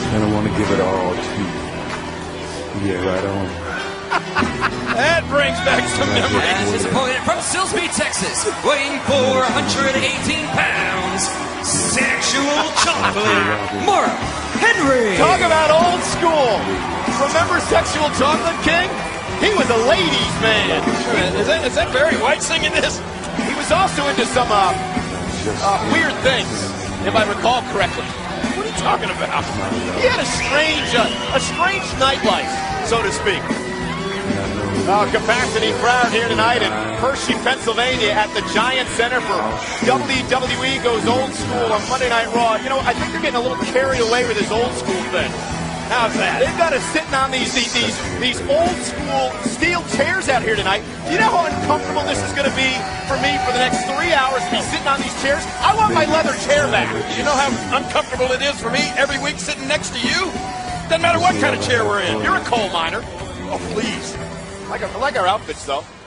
And I want to give it all to you. Yeah, right on. That brings back some memories. And his opponent from Silsbee, Texas, weighing 418 pounds, sexual chocolate, Mark Henry. Talk about old school. Remember Sexual Chocolate King? He was a ladies' man. Is that Barry White singing this? He was also into some weird things, if I recall correctly. What are you talking about? He had a strange nightlife, so to speak. Capacity crowd here tonight in Hershey, Pennsylvania at the Giant Center for WWE Goes Old School on Monday Night Raw. You know, I think they're getting a little carried away with this old school thing. How's that? They've got us sitting on these old school steel chairs out here tonight. Do you know how uncomfortable this is going to be for me for the next 3 hours to be sitting on these chairs? I want my leather chair back. You know how uncomfortable it is for me every week sitting next to you? Doesn't matter what kind of chair we're in. You're a coal miner. Oh, please. I like our outfits, though.